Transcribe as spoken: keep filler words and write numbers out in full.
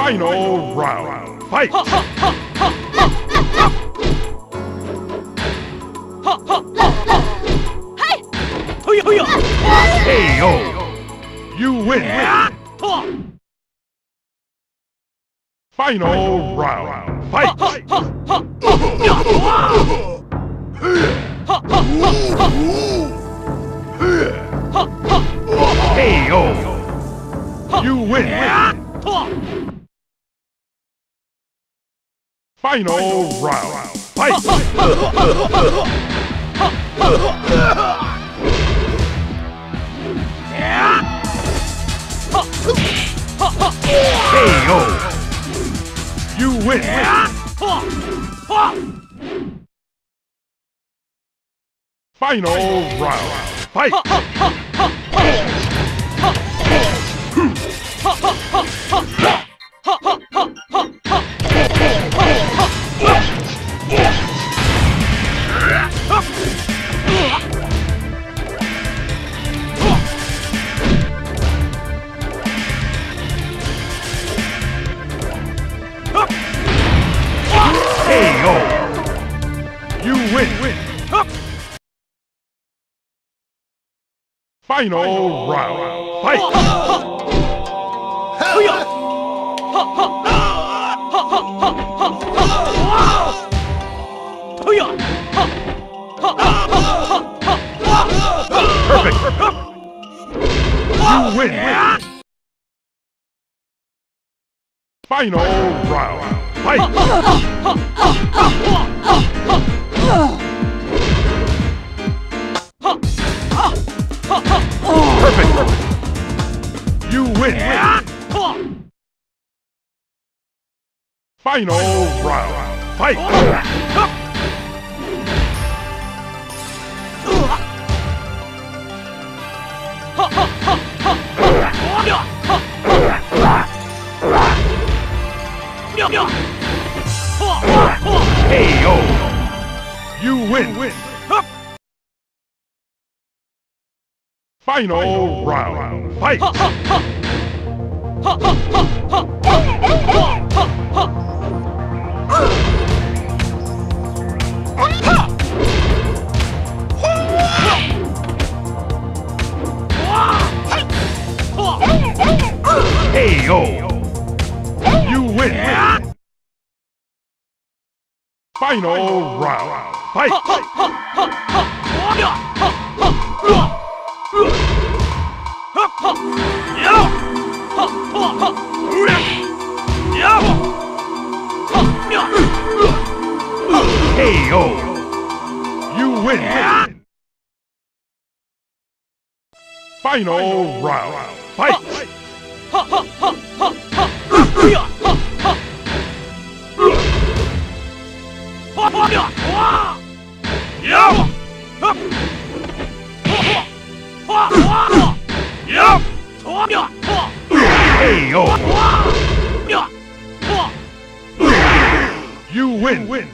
Final round. Fight! K O! You win! Final round. Fight! K O! You win! Final round. Fight! K O! You win! Final round. Fight! K O! You win! Final round. Fight! Perfect! You win! Final round. Fight! Perfect! You win! Final round. Fight! K O! You win! Final round. Fight! K O! You win! Final round. Fight! K O! You win! Final round. Fight! K O! You win!